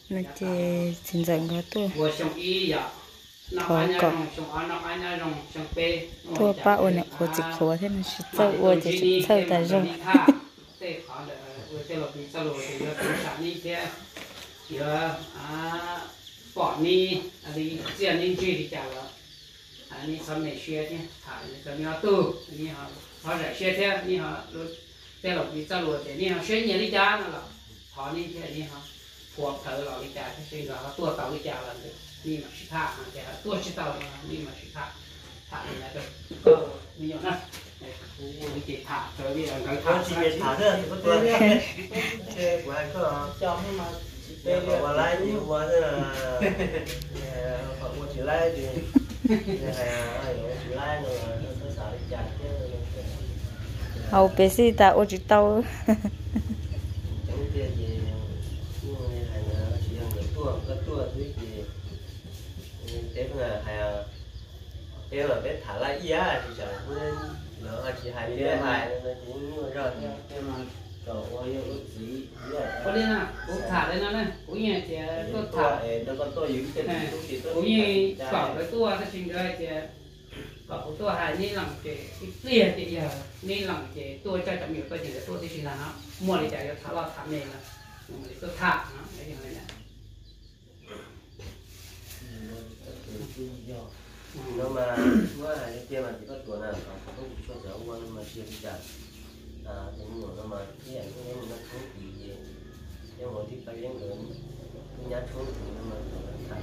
nó chơi xin rằng có tôi có tôi ba ôn này có chỉ khó thế nó chỉ tao ôn chỉ tao tại rồi bỏ ni đi tiền ni chơi thì chả là ni xong này xe thế thả cái nhau tu ni họ rẻ xe thế ni họ thế là bị sao rồi thì ni họ xe nhiều đi chả là họ ni thế ni họ phù thợ là đi chả thế thì là tua tàu đi chả là ni mà chỉ thả thì tua chỉ tàu ni mà chỉ thả thì là được nhiều nữa cái chỉ thả rồi bây giờ cái thả chỉ biết thả thôi có tua cái của anh có cho nhưng mà qua lại nhiều quá thế là họ mua chỉ lại thì chỉ lại rồi nó xả đi chặt chứ hầu bé si ta ôn chỉ tao chẳng tiền gì nhưng mà chỉ ăn cái tua thứ gì thế là thế là bé thả lại giá thì chẳng nên nó chỉ hay đi hay nó cũng rồi thế mà cậu ơi gì có đi nào cũng thả lên nó này cũng như thì có thả nó có tôi giữ trên cũng như bảo cái tua nó sinh ra thì bảo cái tua hay nên làm cái tiền thì giờ nên làm cái tua cho chậm nhiều tôi chỉ cái tua thì sinh là nó mua đi chạy thả vào thả này là tôi thả nó cái gì này nó mà cái kia mà chỉ có tuổi nào không có cho quan mà chưa đi chặt thì nó mà cái ảnh cái nó không bị gì nhưng mà thì phải đến người cái nhát không thì nó mà thành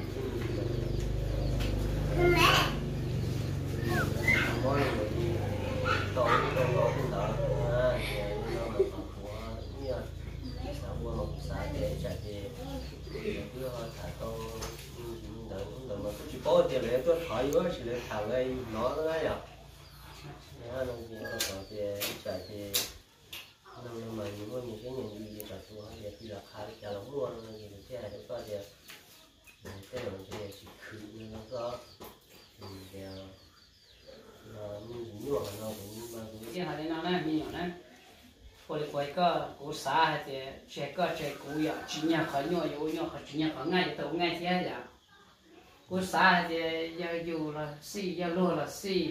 mỗi người đi tôi cũng đỡ nó mà của như sao qua một xã để chạy thì cứ thả tôi đỡ mà chỉ có tiền để tôi hỏi với chỉ để thằng ấy nó đấy à nó chỉ có tiền chạy thì nhưng mà những cái nhìn gì cả tôi thì khi là khá là lắm luôn thì thế này có thì cái này thì chỉ khử nó có thì nó nhiều nó cũng cái này nó này nhiều này quay cố xả thì chạy cố ya chỉ nhà khó nhỏ khó chỉ nhà khó ngay tàu ngay thế là cố xả thì giờ dù là xì giờ lúa là xì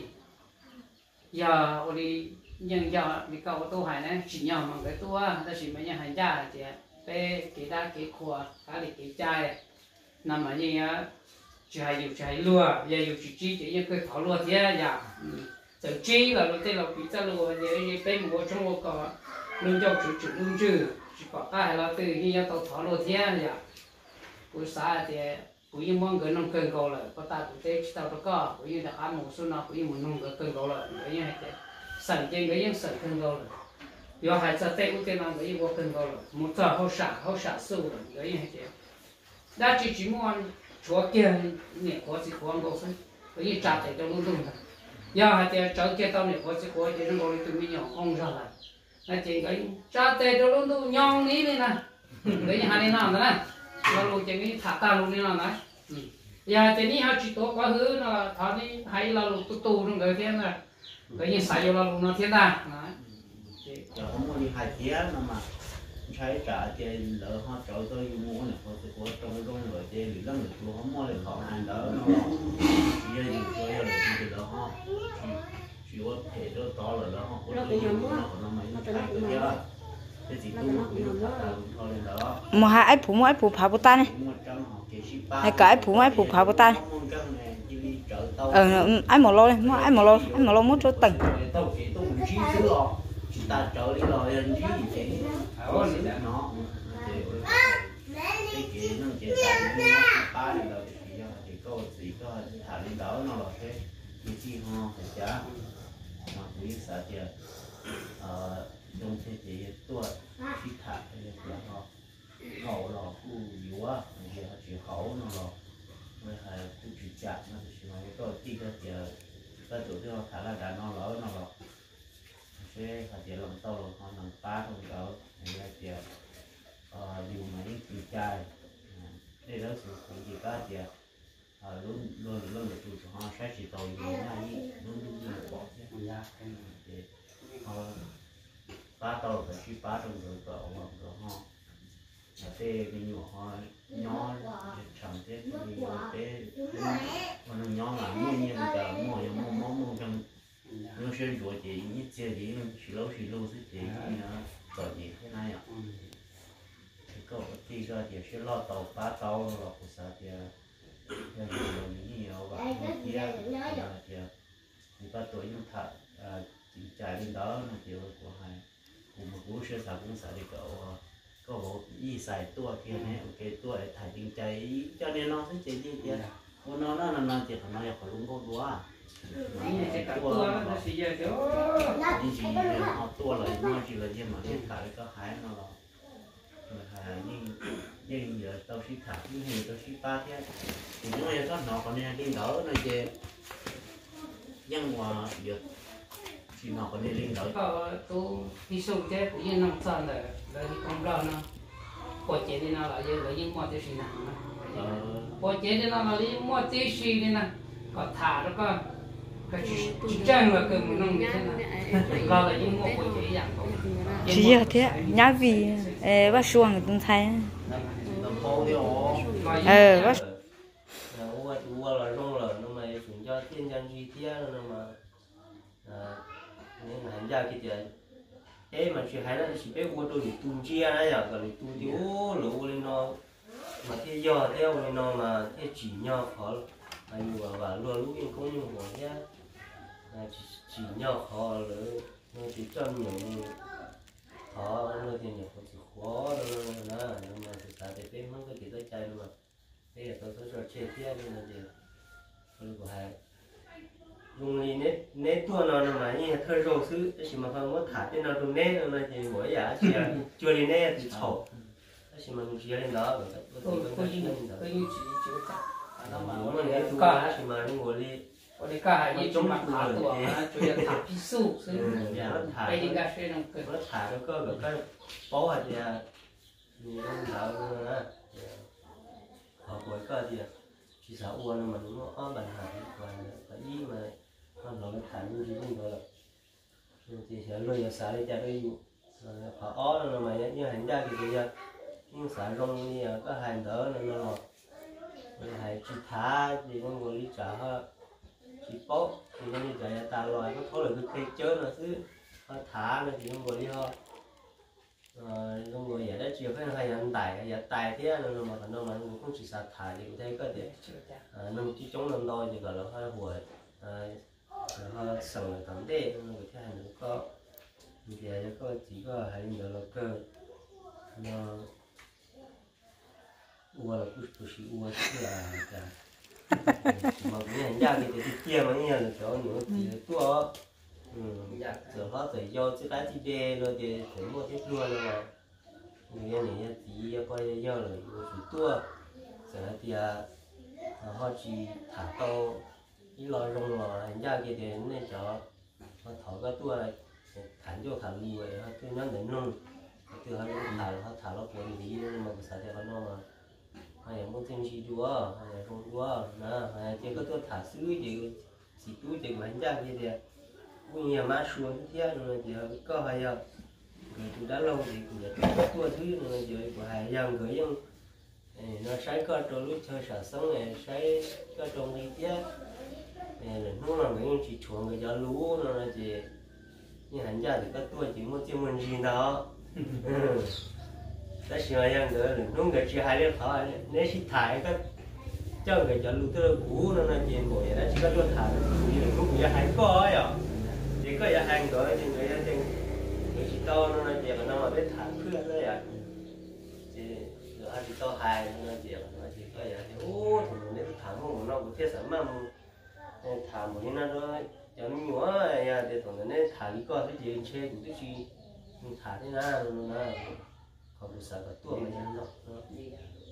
giờ đi nhưng giờ bị cầu tôi hay này chỉ nhau bằng cái tua ta chỉ mấy nhà hành gia thì cái đa cái khua cái chai nằm ở như chạy lúa giờ dù chỉ cái thảo lúa thế giờ giờ chi là nó tên là bị ta lúa thì bên một trong một cái lương châu chủ lương chữ chỉ có cái là từ như tàu thảo lúa thế giờ buổi sáng thì buổi mong cái nông cân cầu là có ta cũng thế tàu đó có buổi là ăn một số nào buổi một nông cái cân cầu là cái như thế sản trên cái những sản cân cầu là do hai giờ tây ưu tiên là cái vô cân cầu là một giờ hậu xả sâu là cái như thế đã chỉ muốn chúa kia này có gì quan cầu thôi cái như trả tiền cho luôn luôn là do hai giờ cháu kia tao này có gì quan thì nó gọi tụi mình nhỏ ông ra lại là chỉ cái trả tiền cho luôn luôn nhong ní này nè cái như hai này nào nữa nó luôn chỉ cái thả ta luôn đi nào đấy giờ thì ní hai chỉ tổ quá hứ là thằng ní hay là luôn tu trong cái thiên là cái gì sai là luôn nó thiên đàng đấy không có đi hai tiếng màใช้ trả tiền lỡ họ cho tôi mua này có trong rồi tiền thì lắm được không mua được họ hàng đó nó giờ thì tôi là thì đó họ chỉ có thể đó to là đó họ có thể nó mấy cái đó cái gì cũng thôi đó mà hai phụ phá bút tay này hai cái phụ phá bút tay ai một lô này ai một lô muốn cho tỉnh ta trở đi rồi anh chứ gì vậy nó cái kia nó chỉ tại vì nó ba đi rồi thì có thả đi đỡ nó là thế cái chi ho thì chả mà quý sợ chưa trong thế thì tôi khi thả thì là họ hậu là khu yếu á thì họ chỉ hậu nó là mới hay khu chỉ chặt nó chỉ nói cái tí cái giờ ta chủ yếu thả là đã nó lỡ nó là sẽ họ chỉ làm tàu họ làm phá không đó thì là dùng mấy cái chai để đó sự gì cả thì luôn được tụi họ sẽ chỉ tàu như này luôn bỏ ra để họ phá tàu phải chỉ phá trong rồi tàu họ là thế cái nhỏ họ nhỏ sẽ rồi chị như chơi gì xí lâu sẽ chị nó rồi gì thế này ạ thì có tí ra thì sẽ lo tàu ba tàu rồi của sao thì nhiều và kia thì ba tuổi nhưng thật chỉ chạy lên đó là kiểu của hai cùng một cú sẽ sao cũng sao đi cậu có bộ y xài tua kia này ok tua để thải tình cháy cho nên nó sẽ chạy đi kia nó chỉ phải nói là phải luôn có đũa đi chỉ họ tua lại nó chỉ là gì mà hiện tại có hái nó là nhưng giờ tao xí thả nhưng hình tao xí ba thế thì chúng em có nó còn nên đi đỡ này chứ nhưng mà việc thì nó còn nên đi đỡ tôi đi sâu chứ cũng như nông dân là đi con lo nó bỏ chế đi nó là như là như mua tiêu xí nào bỏ chế đi nó là như mua tiêu xí đi nè có thả nó có cái chỉ trang là cái mình nông như thế nào lo là như mua bỏ chế dạng không chỉ thế nhá vì bác xuồng từng thấy bác ua là rong là nó mày chúng cho thiên nhân chi tiết nó mà nên hành ra cái tiền thế mà chỉ hay là chỉ biết ua tôi để tung chia này à còn để tung thì ô lỗ lên nó mà thế giờ theo lên nó mà thế chỉ nhau khó mà nhiều và luôn lúc yên cũng như một nhá chỉ nhau khó nữa nó chỉ cho nhiều khó nó thì nhiều có sự khó nó mà thực ra thì biết mất cái gì tới chạy luôn mà thế là tôi sẽ chơi tiếp nên là gì tôi của hai dùng đi nét tua nó mà như thơ rau sứ chỉ mà không có thả trên nó dùng nét nó thì mỗi giá chỉ chưa lên nét thì丑chỉ mà mình chỉ lên đó rồi tôi như chỉ nó mà muốn cái chỉ mà ngồi đi còn cái cả như chúng mà thả tuổi chủ yếu thả pi su đây đi ra xe nó thả nó có cái bó hạt gì như nó thả nữa họ cuối cơ thì chỉ sợ uốn mà nó ôm bàn hạt và ý mà con nó thả như thế không được thì sẽ lôi vào xả đi cho đây họ ó nó mà như hành ra thì bây giờ nhưng xả rong đi có hành đỡ nó hay chỉ thả thì con người đi trả chỉ bó thì nó như vậy ta loại nó có được cái chớ nó chứ thả nó thì con người đi ho con người vậy đó chiều phải hay ăn tài thế nó mà nó mà cũng chỉ xả thải thì thấy có thể nó chỉ chống nó đôi thì gọi là hơi hủi hơi sầu là tầm đê nó người thế hành có thì có chỉ có hành được là cơ nó ua là cứ chỉ ua chứ là cả mà cái hành ra thì cái kia mà như là chỗ nữa thì tua giờ họ phải do cái chi bê rồi thì phải mua tiếp luôn rồi mà người này thì coi do là phải tua giờ thì họ chỉ thả tàu đi lòi rong lò hành ra kia thì nên cho họ thở cái tua này thả vô thả lùi họ cứ nhắn đến luôn từ họ thả nó cuốn đi nhưng mà sao thì họ nó mà hay muốn thêm gì đua hay rong đua nè hay chỉ có tôi thả xứ thì chỉ túi thì hành ra kia thì bây giờ má xuống thế rồi thì có hay giờ người tôi đã lâu thì cũng có tua thứ rồi rồi của hai giờ người dân nó sai có trâu lúc chơi sản sống này sai có trâu đi thế này lúc nào người chỉ chuộng người cho lú nó là gì như hành ra thì có tua chỉ muốn chơi mình gì đó ta xem rằng người lúc người chỉ hai đứa họ nếu chỉ thải có cho người cho lú tôi cũ nó là gì mỗi đó chỉ có tua thải thì lúc người hai có vậy chỉ có hai người thì người chỉ to nó là chuyện nó mà biết thả khứa đấy à thì rồi hai chỉ to hai nó là chuyện nó chỉ có vậy thì ô thì nếu thả một nó cũng thiết sản mà thả một nó rồi cho nó nhúa thì thằng nó thả cái con cái gì chơi cũng cái gì thả thế nào nó không được sợ cái tua mà nhân nó thì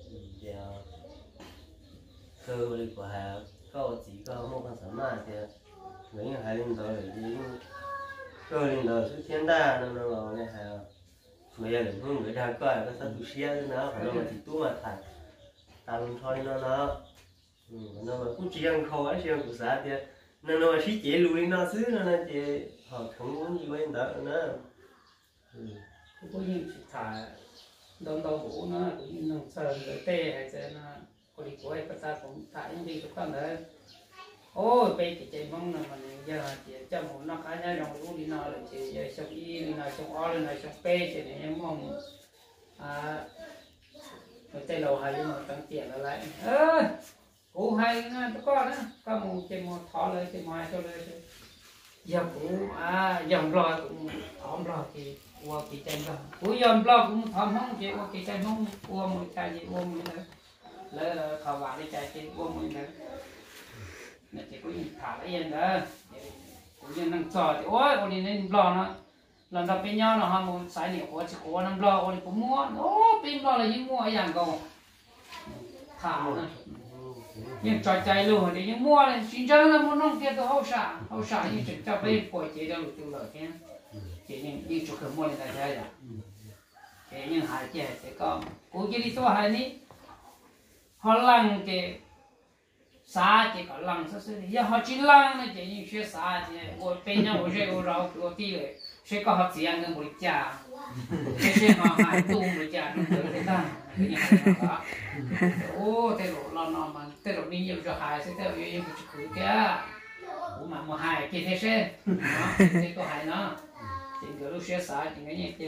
cơ hội của hà có chỉ có một con sản mà thì người hai lên rồi thì cơ lên rồi xuất thiên đa nó này hà người là những người đang coi cái sao tụi xe nó phải là chỉ tu mà thải làm thôi nó mà cũng chỉ ăn khô ấy chứ cũng sao thì nó mà xí chế lùi nó xứ nó thì họ không muốn gì với đó nữa có những thả đông đầu vũ nó cũng nông sơn tê hay là nó có đi quay bắt ra cũng thả những đi chụp con đấy ôi bây cái chạy mong là mình giờ chỉ cho một nó cái nhà dòng lúa đi nào là chỉ giờ xong y đi nào xong o lên nào xong pe chỉ để em mong rồi tay đầu hay mà tăng tiền lại cú hay nha tôi có đó có một chỉ một thọเลยchỉ mai choเลยgiờ cú dòng lo cũng thọm lo thì qua cái chạy lo cú dòng lo cũng thọm không chỉ qua cái chạy không qua một cái gì qua một cái lỡ khẩu vào đi chạy chỉ qua một cái là chỉ có những thả lại yên đó cũng như năng trò thì ôi ôi nên lo nó lần đầu bên nhau là họ muốn xài nhiều quá chỉ có năm lo ôi cũng mua bên lo là những mua ở dạng cầu thả nhưng trò chạy luôn thì những mua này chính chân là muốn nông kia tôi hậu xả như chỉ cho bên quậy chế cho lụt tiêu lợi kia chỉ những chỗ mua này là thế à cái những hải chế sẽ có cố chỉ đi số hải ní họ lăng cái xã thì có lăng sao sao thì họ chỉ lăng này chỉ những chuyện xã thì我bên nhau我这我绕我地嘞谁搞好这样的我的家谁好还多我的家弄得这样cái nhà đó ô thế rồi lo nó mà thế rồi đi nhiều cho hại sẽ theo yêu một chút kia ủa mà một hại kia thế sẽ thế có hại nó thì cái lúc xe xã thì cái gì kia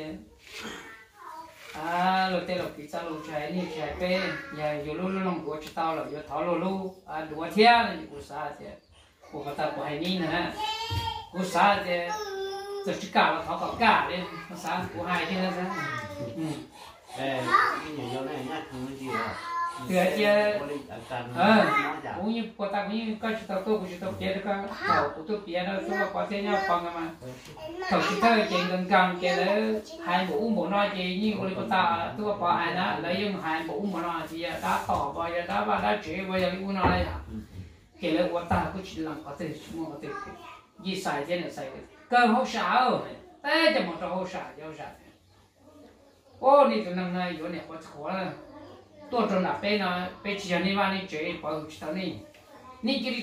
rồi thế rồi cái sao lúc chạy đi chạy về giờ giờ lúc lúc của chúng tao là giờ tháo lúc đùa thế là của xã thì của ta của hai ní nữa của xã thì giờ chỉ cả là tháo cả lên xã của hai thế nữa cái nhiều này nhá không có gì đâu thì cũng như của ta cũng như cái chúng ta tôi của chúng ta biết được cái đầu của tôi biết đó tôi có thể nhau bằng mà thầu chúng ta chỉ cần cầm cái đấy hai bộ nói gì như của ta tôi có ai đó lấy dùng hai bộ nói gì đã tỏ bao giờ đã chỉ bao giờ cái nói à cái đấy của ta cũng chỉ làm có thể mua có thể gì xài thế này xài cơ hậu sao thế cho một trò hậu sao cho sao ô đi từ năm nay vô này có khó là tôi cho là bé chỉ là này chơi bảo chỉ tao này ní chỉ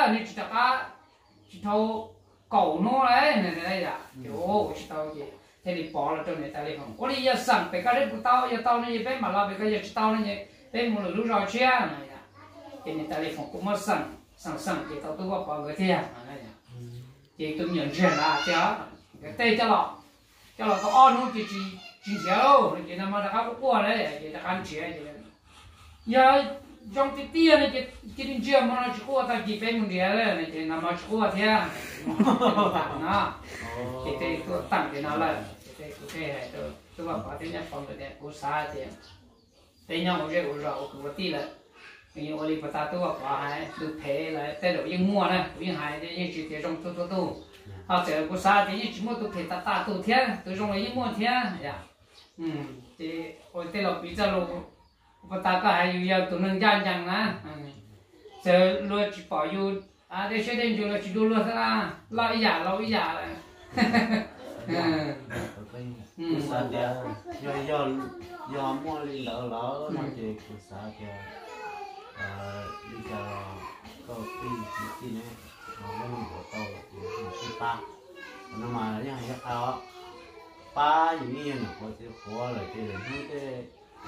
thâu cầu nó này này là kiểu chỉ tao gì thế thì bỏ là trong này tao đi không ô đi giờสั่ง bé cái đấy của tao giờ tao này bé mà lo bé cái giờ chỉ tao này bé một lúc rồi chia này là cái này tao đi không cũng mấtสั่งthì tao tôi bảo người thế này là thì tôi nhận ra là cái tay cho lọ tao on nó chỉ chéo thì nó mà đã có qua đấy thì đã ăn chế thì giờ trong cái tia này cái đình chiêm mà nó chỉ qua ta chỉ phải một điều đấy thì nó mà chỉ qua thế tặng nó thì tôi tặng thì nó là cái này tôi bảo có thế nhá phòng cái của xã thì thế nhau cái của tí là như ở đây ta tôi bảo có hai được thế là thế độ những mua này những hai những chỉ thế trong tôi họ sẽ của xã thì những chỉ mua tôi thế ta tôi thế tôi trong này những mua thế thì hồi thế là bây giờ lúc ta có hay yêu tụi nó gian chẳng na giờ luôn chỉ bảo yêu để sẽ đến rồi chỉ luôn ra lo ý giả là do mua đi lỡ nó chỉ của xã kia bây giờ có cái này nó mới của tao là cái ba nó mà như hay đó ba những cái này có thể khó là cái là những cái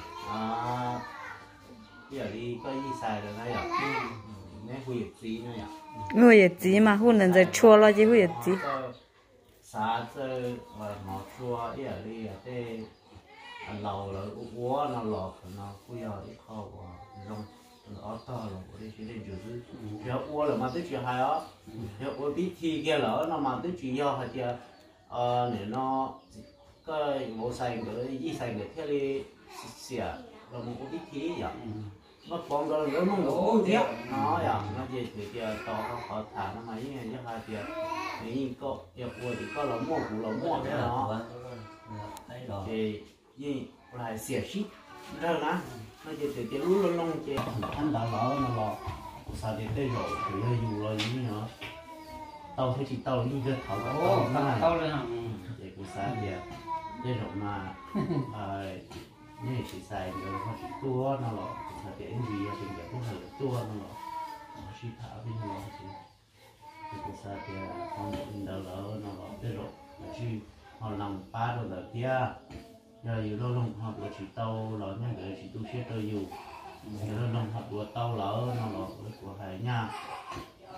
giờ đi có gì xài được này à nên huy gì này à huy gì mà huy nên giờ chua lo chứ huy gì xã chơi và nó chua giờ đi ở đây lầu là uống nó lọt nó bây giờ đi khâu rong nó to rồi đi chỉ đến chỗ giờ uống là mà tới chuyện hay á giờ uống biết thì kia lỡ nó mà tới chuyện do hay chưa để nó cái bộ xài cái gì xài cái theo đi xỉa là một cái khí vậy nó còn đó nó ngủ tiếp nó vậy nó về thì giờ to họ thả nó mấy ngày chứ hai giờ thì có giờ uống thì có là mua cái đó thì gì lại xỉa xít rồi nó chỉ từ lú lông chỉ anh đã lỡ nó lọ sao để tới rồi thì hơi dù rồi như nhở tàu thôi chỉ tàu đi chơi thảo tàu lên hả để của sao thì đây rồi mà như chỉ xài rồi họ chỉ tua nó lọ sao để anh gì thì để cũng hơi tua nó lọ họ chỉ thả bên nó thì của sao thì không đã lỡ nó lọ đây rồi chỉ họ làm ba rồi là kia giờ dù đâu lòng học là chỉ tàu lỡ nha để chỉ tu sửa tàu dù giờ đâu lòng học của tàu lỡ nó lỡ của hải nha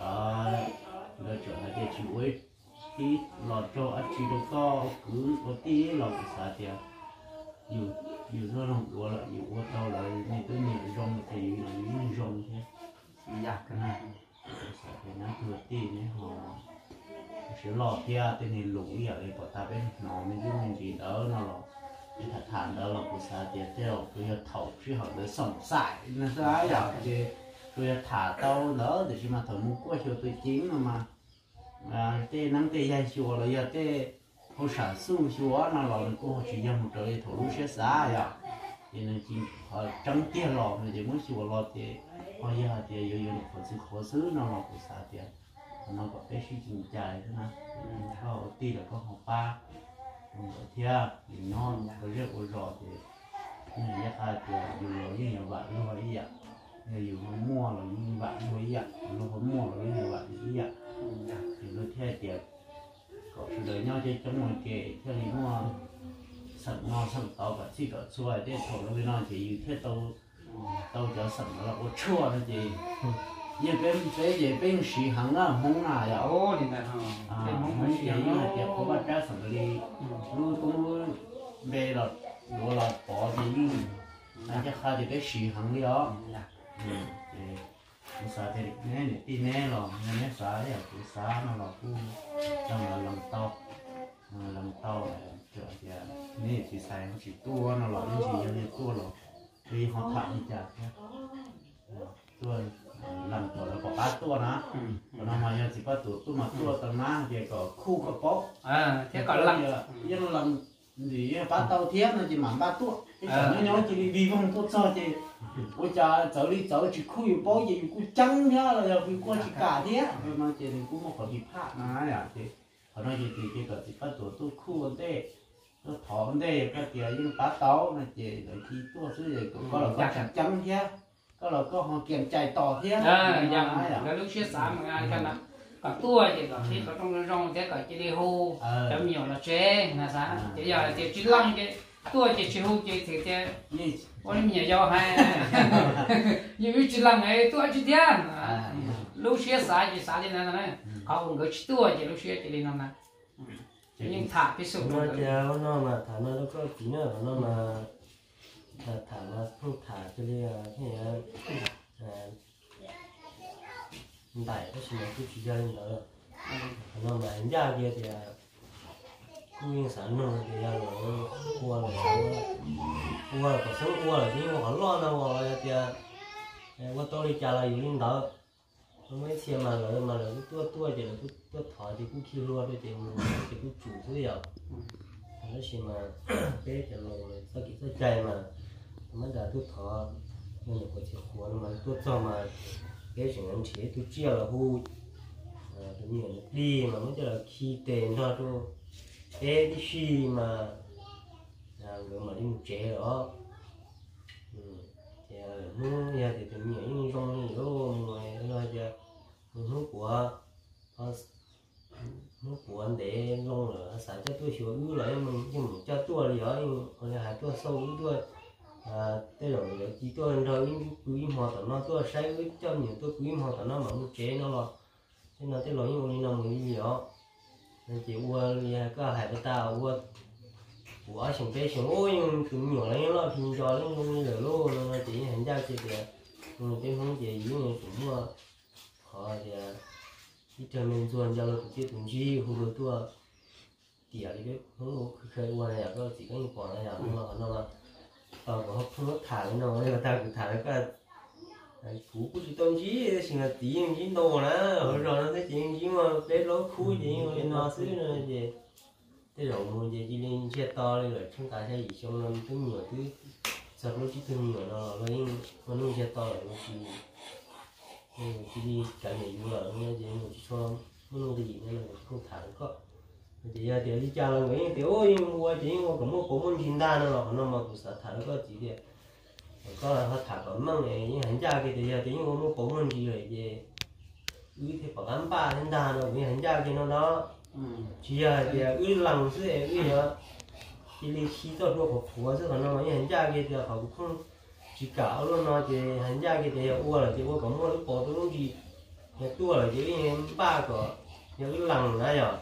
lựa chọn là để chịu ấy tí lọt cho ăn chỉ được cứ có tí lọt cái啥的有这种多了有我到了你对你用的有你用的 dạ cái này 啥的那个地呢哈是老天对你路也来把它被脑门就能记得那了你他谈到了不啥的这个不要头最好的上晒那啥呀的不要谈到了就是嘛头目过去对经了嘛这能这样说了要这好少数说那了过去用这里投入些啥呀也能进挣点了那就没说了的好呀的有可是那了不啥的nó có cái suy nghĩ dài thế nào có tí là có học ba ở theo thì nó có rất là rõ thì người ta khai thì dù như vậy nó vậy ạ dù nó mua là như vậy nó vậy ạ nó có mua là như vậy thì vậy thì nó theo thì có sự đời nhau chơi trong mọi kể theo thì mua sẵn ngon sẵn tao và chỉ có xuôi để thổi nó với nó chỉ như thế tao cho sẵn nó là có chua nó gì giờ bên sĩ hàng là mông nào vậy? ô thì là Bên mông sĩ hàng là chỉ có bắt ra sản đi, nuôi cũng về là đồ là bỏ đi, anh chắc khai thì cái sĩ hàng đi đó, thì sao thì nè tí nè rồi, nè sao vậy? Cái sao nó là cũng trong là lòng tàu là thì nè thì xài nó chỉ tua nó là cái gì như tua rồi, vì họ thẳng như chả tua làmตัวแล้วก็ปลาตัวนะตอนนั้นมายังสิปลาตัวมาตัวตอนนั้นเดี๋ยวก็คู่กับป๊อก thế còn lăng ยังลำgìปลาเต่าเทียมนะจีหมันปลาตัวไอ้สองnhóm chỉ vì vong tốt sao thì ôi cha cháu đi cháu chỉ khuอยู่ป๊อกgì cũng trắng nhá là vì qua chỉ cả thế rồi mà chỉ cũng một cái bị phá na à thì họ nói gì thì cái chỉ pลาตัวคู่กันได้ก็ถอนได้ก็เดี๋ยวยังปลาเต่านะจีเลยที่ตัวซื้อเลยก็เราก็trắng thếก็เราก็họ kiểm chạy tỏ thế là lúc xưa sáng mà ai khăn cả tua thì có khi có trong rong thế cả chỉ đi hô chấm nhiều là chế là sao chỉ giờ thì chỉ lăng cái tua chỉ hô chỉ thì thế ôi nhiều do hay như chỉ lăng ấy tua chỉ thế lúc xưa sáng thì sáng đi này không có chỉ tua chỉ lúc xưa chỉ đi nằm nhưng thả cái số nó mà thả nó có tí nữa nó mà thả nó không thả cho đi thế đại cái gì cũng chỉ ra lên đó nó mà anh ra kia thì cũng sản nó thì ra rồi qua là có sống qua là chỉ có lo nào rồi thì qua tôi đi trả lại những đó mấy xe mà là tua thì là tua thọ thì cũng kêu luôn thì cũng chủ thứ gì nó xem mà cái cái rồi sao kỹ sao chạy mà mấy đợt tôi thọ nhưng mà có chuyện của nó mà tôi cho mà cái chuyện anh chế tôi chia là hu tự nhiên đi mà mới là khi tiền thôi tôi cái đi xì mà rồi mà đi một chế đó thì nó giờ thì tự nhiên những trong những cái rồi giờ nó của anh để long là sản cho tôi sửa ứ lại nhưng cho tôi là giỏi nhưng mà hai tôi sâu ứ tôi tới rồi chỉ tôi rồi quý họ tao nó tôi sai với cho nhiều tôi quý họ tao nó mà một chế nó là thế nào tới rồi nhưng mà nó mình gì đó nên chỉ qua có hai cái tao qua của xong cái xong ôi nhưng cũng nhiều lắm nó thì cho nó luôn là luôn nó chỉ hành ra chỉ là cái không chỉ dưới người cũng họ thì đi chơi mình chuồn cho nó chỉ tụng chi hú được tua tỉa đi cái không khơi qua này có chỉ có những quả này nó mà có không thả cái nào này ta cứ thả cái cú của chỉ tụng chi xin là tí những chi đồ nữa rồi nó thấy chuyện chi mà để lối khu gì mà nó xứ nữa gì thế rồi mua gì chỉ lên xe to lên rồi chúng ta sẽ gì xong nó thứ nhiều thứ sau nó chỉ thứ nhiều nó lấy nó nuôi xe to rồi nó chỉ đi cái này vừa là nghe gì một cho nó cái gì nên là không thả có thì giờ đi cha là cái tiểu ôi mua chỉ mua cũng mua của mình chín đa nó mà cũng sợ thả có chỉ để có là họ thả có măng này nhưng hành ra cái thì giờ chỉ mua của mình gì rồi về ư thì bảo ăn ba đến đa nó vì hành ra cái nó đó chỉ giờ thì ư lằng xứ ư nữa chỉ đi khi cho nó có phù chứ còn nó mà hành ra cái thì họ cũng không chỉ cả luôn nó thì hành ra cái thì qua là chỉ có có mua lúc bỏ tôi gì nhà tua là chỉ ba có những lần này rồi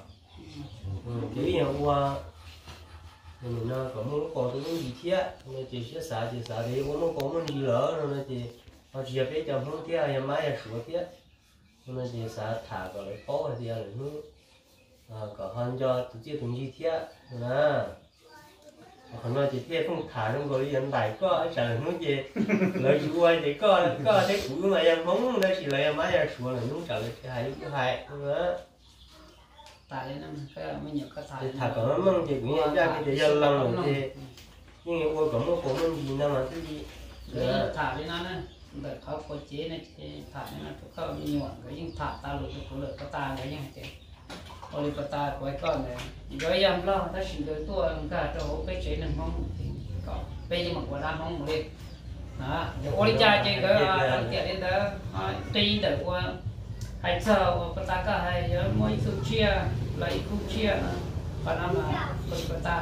chỉ nhà qua mình nó có muốn có cái gì thế nó chỉ sẽ xả thì cũng có muốn gì lỡ nó chỉ họ chỉ biết cho không thế nhà máy là sửa thế nó chỉ xả thả vào cái phố thì là nó có hơn cho tự nhiên từng gì thế nè còn nói chỉ thế không thả trong cái hiện đại có chẳng nó gì lợi dụng thì có cái cũ mà em không nó chỉ là em máy là sửa là nó trở lại cái hay nữa tại nên cái mình nhớ cái thải thả có măng thì cũng nhận ra cái thời gian lâu rồi thì nhưng mà tôi cũng có măng gì đâu mà cái gì thả đi nó nè đểเขาcó chế này thả này nóเขามีหนวดก็ยิ่งถาตาหลุดก็เลยก็ตาก็ยังเจ็บริปตาไว้ก่อนเลยย้อยยำล่อถ้าสิ่งโดยตัวมันก็จะไปใช้หนึ่งห้องก็ไปยังหมดวันละห้องเลยนะเดี๋ยวโอริจาเจก็ตั้งแต่เด็กเด้อตีเด้อว่าให้เช่าปตาก็ให้เยอะมวยสุเชียไหลคุเชียนะปนำมาบริปตา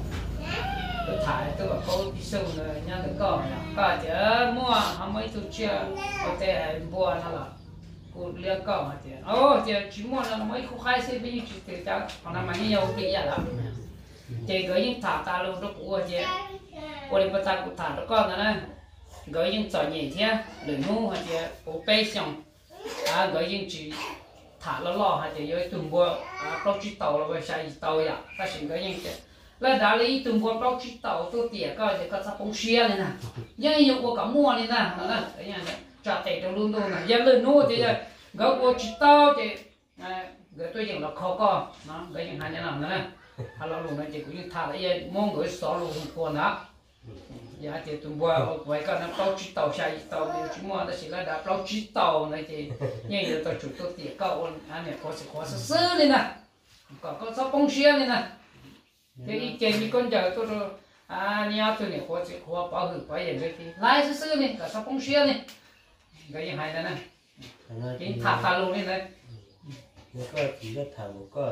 thải tôi bảo cô đi sâu rồi nha được có chứ mua không mấy tôi chưa có thể mua nó là cô liên cỏ mà chứ ô chứ chỉ mua là mấy khu khai xây bây giờ chỉ từ cháu còn làm mấy nhiều bị vậy lắm chỉ gửi những thả ta luôn nó của chứ cô đi bắt ta cũng thả nó con nữa này gửi những trò nhảy thế đừng ngu hay chứ cô bê xong gửi những chỉ thả nó lo hay chứ với tuần qua có chỉ tàu là về sai tàu vậy ta xin gửi những là đã lấy từng con bao chỉ tàu tôi tỉa coi thì có sắp bông xia này nè nhưng nhiều của cả mua này nè nó là cái này trả tiền trong luôn luôn nè giờ lên nô thì giờ gấu của chỉ tàu thì gửi tôi dùng là khó co nó gửi những hai nhà làm nữa nè hay là luôn này chỉ cũng như thả lại mong gửi xóa luôn còn đó giờ thì từng qua vậy cái nó bao chỉ tàu sai tàu thì chỉ mua đó chỉ là đã bao chỉ tàu này thì như giờ tôi chủ tôi tỉa câu anh này có sơ này nè có sắp bông xia này nè cái chuyện như con giờ tôi rồi nhau tôi này khó bảo hử bảo gì vậy thì lái sơ này cả sao không xuyên này cái gì hay đấy này cái thả luôn này này nó có chỉ là thả một cái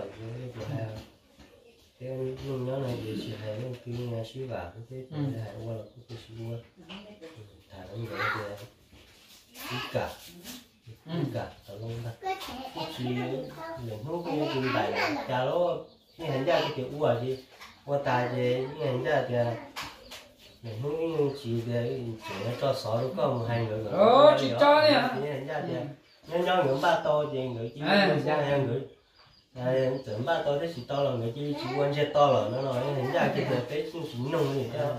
cái luôn nhớ này để chỉ hay luôn cứ nghe xíu vào cái hay qua là cái xíu qua thả nó như vậy thì cả thả luôn ta chỉ mình không có cái bài chả nó như hiện ra cái kiểu uổng gì qua tài thì như hiện ra thì mình không chỉ để cho sỏi nó có một hai người chỉ cho đấy hả như hiện ra thì nhau người ba to thì người chỉ ra người tưởng ba to đấy chỉ to là người chỉ quan sẽ to là nó nói hiện ra cái chỉ nông gì đó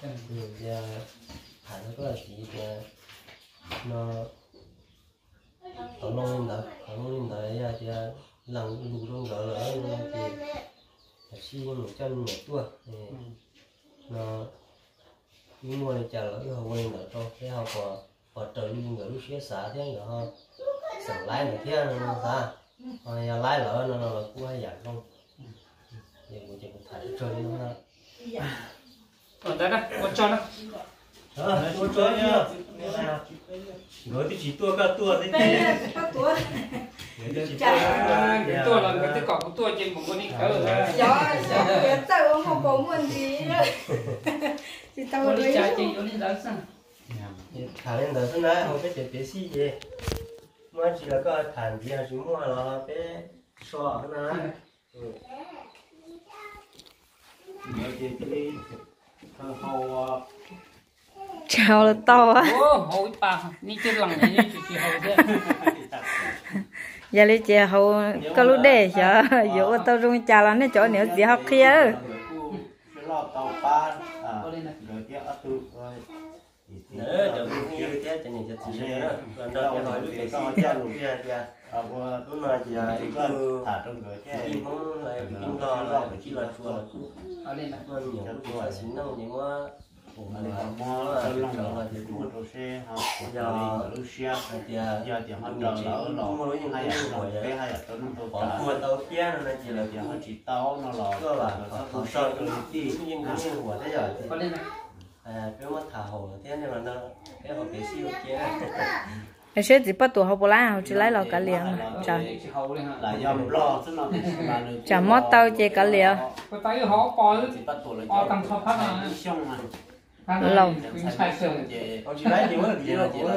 thả nó có là chỉ nó tổ nông lên đấy thì lần lù luôn gỡ lỡ thì xi một chân một tua nó những người trả lỡ cái hồ lên cho cái họ có trời luôn gỡ lúc xé xả thế rồi họ sẵn lái này thế nó xa họ lái lỡ nó là cua hay dạng không thì của chị cũng thải chơi nó còn đây này con cho nó tôi chơi nhá nói thì chỉ tua cả tua thế chứ cái tua là cái cỏ của tua trên một con đi cỡ rồi giờ tao không có muốn gì nữa thì tao đi chạy trên nó đi đánh sang thả lên đó thế này không biết để xí gì mà chỉ là có thản gì là chỉ mua là bé xóa thế này nhớ thì cái hầu chào là to á hầu bà đi chơi lằng này đi chỉ hầu thế giờ lấy chè hầu có lúc để cho dụ tao rung chào là nó chỗ nếu gì học kia tàu ba rồi kia ở tu nữa giờ cũng như thế cho nên cho chị nữa còn đâu cái hỏi lúc cái gì ra luôn kia đúng là chỉ là có thả trong người chứ kim không lại kim lo phải chỉ là chua là ở đây này nhiều lúc phải xin đâu nhưng mà mua là mua đồ xe họ giờ Lucia giờ thì họ chờ lỡ rồi hay là cái hay là tôi nó tôi còn mua tàu kia nó chỉ là giờ họ chỉ tàu nó lò họ sơn cái đi nhưng cũng như của thế rồi ở đây này cái mắt thả hồ thế nên là nó cái họ cái siêu kia cái xe chỉ bắt tụ học bổ lá họ chỉ lấy lò cả liền mà trời là do lo chứ nó chả mót tao chỉ cả liền cái tay họ bò chỉ bắt tụ là bò tăng thấp thấp này xong mà lâu Ông chỉ lấy nhiều hơn thì nó cũng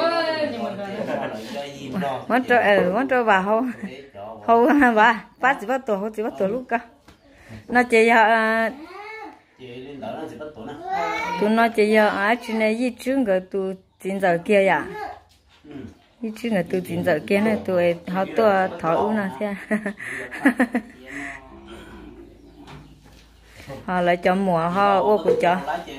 món cho bà hầu hầu bà chỉ bắt tổ lúc cả nó chỉ tụi nó chỉ giờ chuyện này gì chuyện cái tụi chín giờ kia à gì chuyện cái tụi chín giờ kia này tụi họ tụi thọ u nào thế họ lại cho mùa họ ô của cho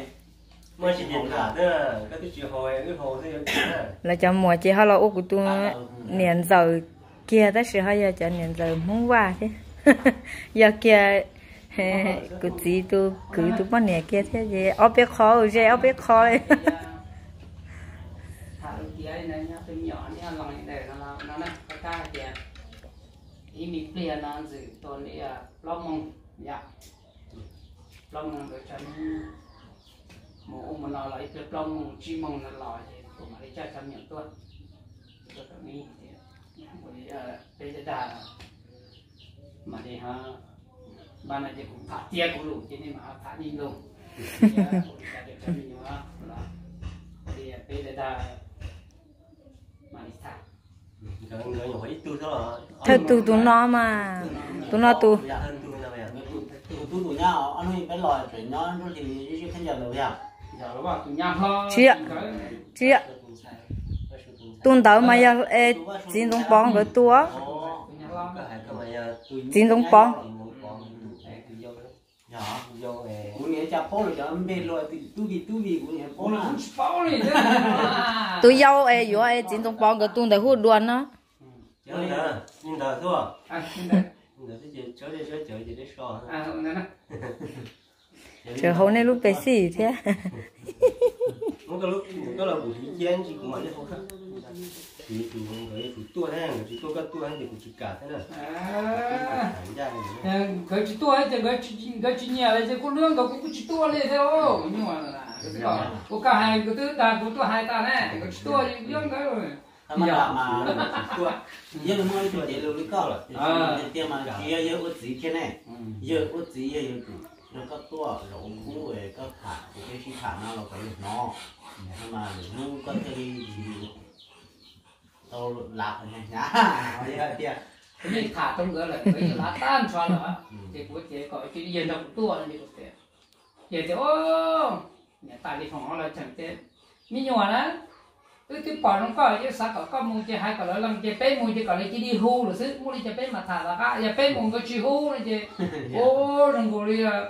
là cho mùa chỉ họ là ô của tụi niên giờ kia đó sự họ giờ cho niên giờ muốn qua thế giờ kia cứ chỉ tôi cứ tôi bắt nè kia thế gì ở bên khó rồi ở bên khó đấy một mà nó lại được long chi mong là lò thì cũng phải cho chăm nhận tuần tôi cảm nghĩ thì bây giờ đã mà thì ha ban này thì cũng thả tia cũng đủ cho nên mà thả đi luôn thì cũng được cho mình nhiều đó thì bây giờ đã mà đi thả thôi tụi nó mà tụi nó tụi nhau anh ấy bé lòi phải nó thì chứ không giờ đâu ya chị ạ tuần đầu mà giờ chín đồng bóng với tua chín đồng bóng cũng nghe chả phố rồi cho anh bên lòi thì tu vì cũng nghe phố tôi dâu vừa chín đồng bóng cái tuần đầu hút đuôn nó nhìn thở thua chờ hôm nay lúc bé xì thế một cái là buổi chiên chỉ cũng mà đi không khác thì cái tua thế này chỉ tua cái tua thì cũng chỉ cả thế này cái chỉ tua thì cái chỉ nhà là cái lương cái cũng chỉ tua lên thôi nhưng mà có cả hai cái thứ ta có tua hai ta này cái chỉ tua thì lương cái rồi mà tua giờ nó mới cho để lưu lý cao rồi tiền mà giờ có gì thế này giờ có gì giờ nó có tua lỗ cũ về có thả cái chi thả nào là cái nó mà nó có thể tao lạc này nhá cái này thả trong cái là cái lá tan cho nó thì bố chế có cái gì đâu tua này có thể giờ thì nhà ta đi phòng là chẳng thế mi nhỏ đó tôi bỏ nó có cái sắc có mua chơi hai cái làm chơi bé mua chơi cái này chỉ đi hú rồi chứ mua đi chơi bé mà thả là cả giờ bé mua cái chỉ hú này chơi đừng có đi là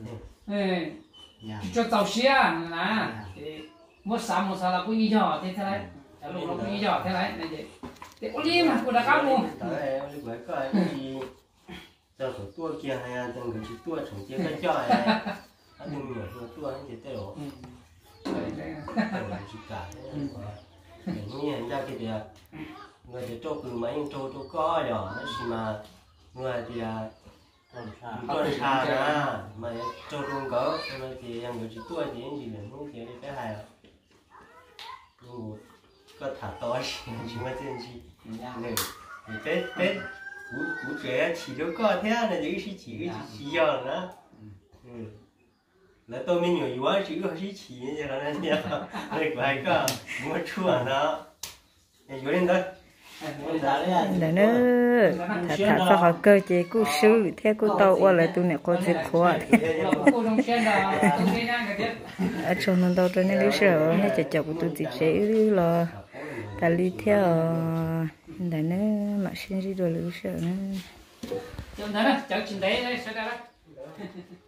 cho tàu xe nè mua sắm là cũng như nhỏ thế này lúc nó cũng như nhỏ thế này này chơi thì có đi mà cũng đã cá mua giờ số tua kia hay là từng cái chỉ tua trồng kia cái cho này anh đừng nhiều số tua anh chỉ teo chỉ cả như hiện ra cái điều người thì cho cứ mấy cho có rồi nó mà người thì con trà nè mà cho luôn có mà thì em người chỉ tua thì anh chỉ đừng muốn thì cái này có thả to chỉ mà tên gì này cái cú trẻ chỉ được có thế là những cái chỉ giờ nữa là tôi mới nhiều quá chỉ có chỉ như thế là nha này phải có mua chua nó vô lên thôi là nó thả sao họ cơ chế cú sư theo cú tàu qua lại tụi này có gì khó ở trong nó đâu trên này sợ nó chặt chặt của tụi chị sẽ là ta đi theo là nó mà xin gì rồi là sợ nó cho nên là cháu chín đấy sẽ ra đó